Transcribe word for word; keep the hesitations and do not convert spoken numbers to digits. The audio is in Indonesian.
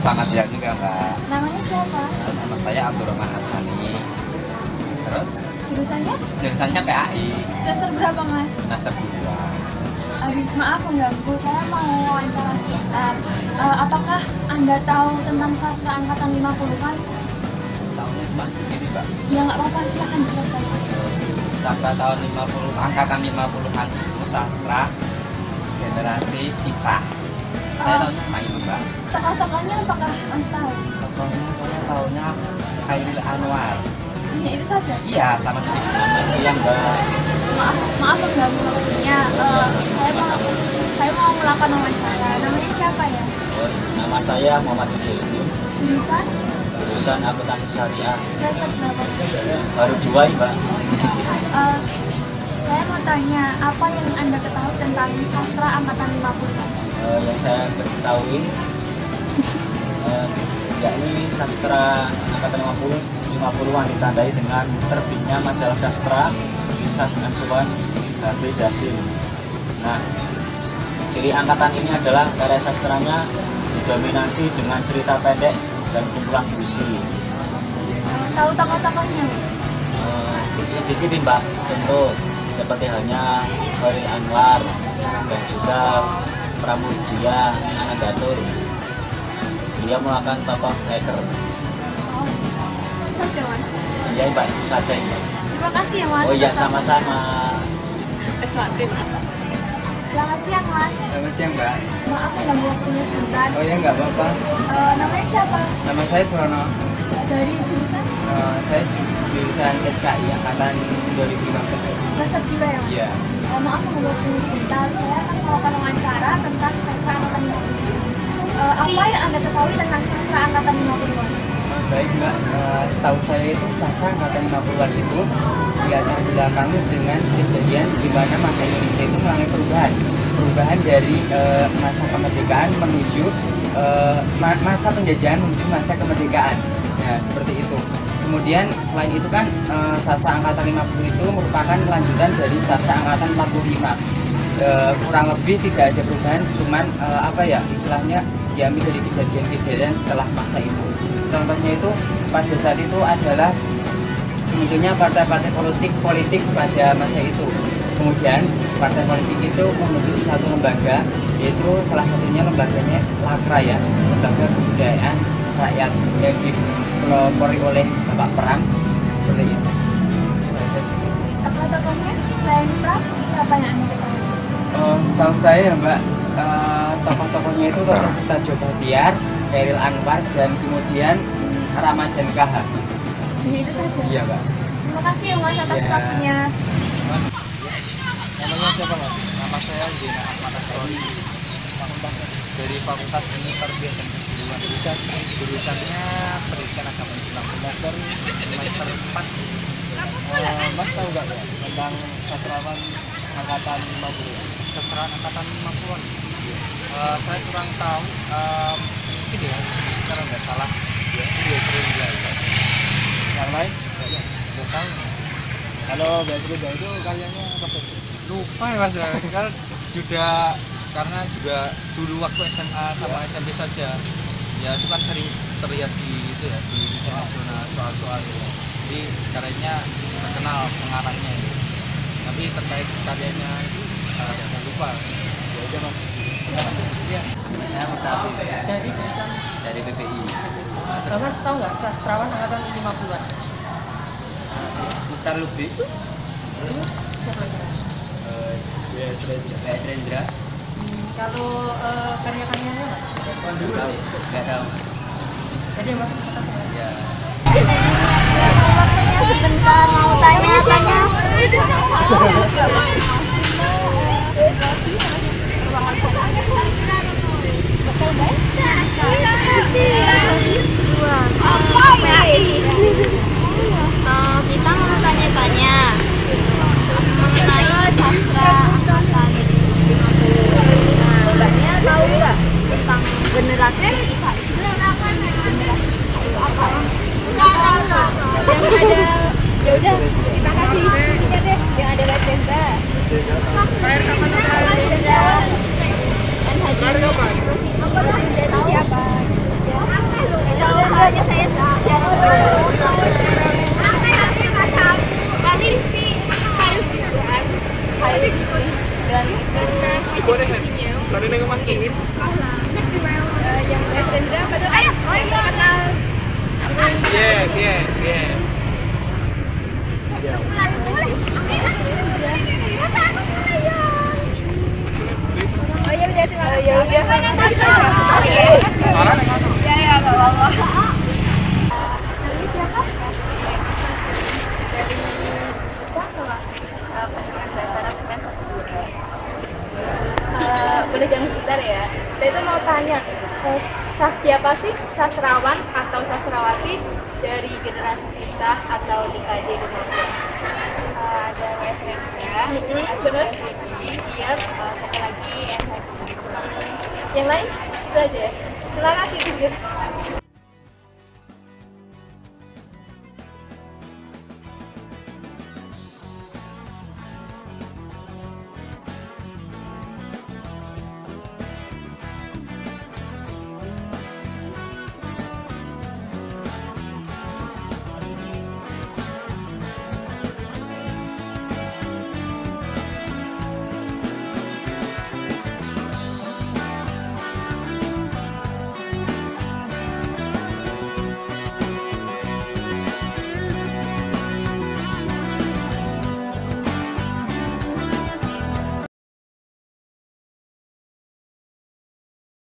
selamat siang juga Mbak. Namanya siapa? Nama saya Abdurrahman Hassani. Terus Jurusannya? jurusannya P A I. Semester berapa Mas? Semester dua. Aduh, maaf mengganggu, saya mau wawancara sebentar. Uh, apakah Anda tahu tentang sastra angkatan lima puluhan? Tahunnya Mas begini Mbak. Ya nggak apa-apa, silahkan dijelaskan Mas. Sastra tahun lima puluh, angkatan lima puluhan itu sastra generasi kisah. Saya Uh, tahunya cuma itu Mbak. Tokoh-tokohnya apakah Mas tahu? Pokoknya saya tahunya Khairil Anwar. Hanya itu saja? Iya, sama seperti Selamat siang Mbak. Maaf, maaf mengganggu waktunya. Uh, saya mau saya mau melakukan wawancara. Namanya siapa ya? Nama saya Muhammad Hussein, Jurusan? jurusan akuntansi syariah. Semester berapa? Baru dua ya, Mbak. Uh, saya mau tanya, apa yang Anda ketahui tentang sastra angkatan lima puluhan? Eh, yang saya ketahui, eh, yakni sastra angkatan lima puluh lima puluhan ditandai dengan terbitnya majalah sastra Kisah Asuhan H B Jasim. Nah, ciri angkatan ini adalah karya sastranya didominasi dengan cerita pendek dan kumpulan puisi. Tahu tokoh-tokohnya? Eh, sedikit nih Mbak, contoh seperti halnya Khairil Anwar dan juga Pramudia Anandatur. Dia melakukan tokoh hacker. Oh, itu saja Mas. Iya Mbak, itu saja Mbak. Terima kasih ya Mas. Oh iya, sama-sama. Selamat siang Mas. Selamat siang Mbak. Maaf mengganggu waktunya sebentar. Oh ya nggak apa-apa. Eh, namanya siapa? Nama saya Surono. Dari jurusan? Eh, saya jurusan S K I angkatan dua ribu lima belas. Semester dua ya Mas? Iya. Eh, maaf mengganggu waktunya sebentar. Saya akan melakukan wawancara tentang sastra angkatan lima puluhan. Eh, apa yang Anda ketahui tentang sastra angkatan lima puluhan? Baik Mbak, Eh, setahu saya itu sastra angkatan lima puluhan itu dilatar belakangi dengan kejadian di mana masa Indonesia itu mengalami perubahan perubahan dari eh, masa kemerdekaan menuju eh, ma- masa penjajahan menuju masa kemerdekaan. Nah, seperti itu. Kemudian selain itu kan eh, sastra angkatan lima puluh itu merupakan lanjutan dari sastra angkatan empat puluh lima. Eh, kurang lebih tidak ada perubahan, cuman eh, apa ya istilahnya diambil dari kejadian-kejadian setelah masa itu. Contohnya itu pada saat itu adalah munculnya partai-partai politik politik pada masa itu. Kemudian partai politik itu membentuk satu lembaga, yaitu salah satunya lembaganya Lakra ya, lembaga kebudayaan rakyat yang dipelopori oleh Bapak Perang seperti itu. Tokoh-tokohnya selain Pram, siapa yang Anda ketahui? Oh, setahu saya Mbak, eh, tokoh-tokohnya itu Toto Sutajo Bachtiar, Khairil Anwar, dan kemudian hmm, Ramadan K H. Hanya itu saja? Iya Mbak. Terima kasih ya Mas atas Iya. waktunya. Namanya siapa Mas? Nama saya Zena Ahmad Asrori. Fakultas dari Fakultas Ilmu Tarbiyah dan Keguruan. Jurusan jurusannya Pendidikan Agama Islam. Semester semester empat. Eh, Mas tahu nggak ya tentang sastrawan angkatan lima puluh? Sastrawan angkatan lima puluh-an. Eh, saya kurang tahu. Eh, mungkin ya kalau nggak salah ya itu ya sering belajar. Yang lain nggak nggak tahu. Kalau Mbak Srinda itu karyanya apa saja? Lupa ya Mas ya, kan juga karena juga dulu waktu S M A sama S M P saja ya itu kan sering terlihat di itu ya di ujian nasional soal-soal ya. Jadi karyanya terkenal pengarangnya ya. Tapi terkait karyanya itu uh, jangan lupa ya udah Mas. Iya. Saya Mutafi Jadi jurusan dari B P I. Mas tahu nggak sastrawan angkatan lima puluhan? Mukhtar Lubis, Terus siapa lagi? B S Rendra, Hmm, kalau uh, karya-karyanya Mas? nggak tahu. Jadi Mas kata saya. Ya. Waktunya sebentar, mau tanya-tanya. Apa ini? Kita mau tanya-tanya mengenai sastra angkatan lima puluh. Nah, Mbaknya tahu nggak tentang generasi kisah itu? Generasi kisah itu apa? Keduanya saya jarang baca. Kali si Khalil Gibran. Khalil Gibran karena puisi-puisinya mungkin yang Letendra padahal ayo yang kenal. Iya, iya, iya. Oh ya udah terima kasih. Ya udah. Oke. Ya ya enggak apa-apa. Dari siapa? Dari siapa? Pendidikan bahasa Arab semester dua. Boleh jangan sebentar ya. Saya tuh mau tanya, sas siapa sih sastrawan atau sastrawati dari generasi kisah atau D K D Indonesia? Ada S M K, benar sih, iya, satu lagi yang lain itu aja, ulang lagi guys.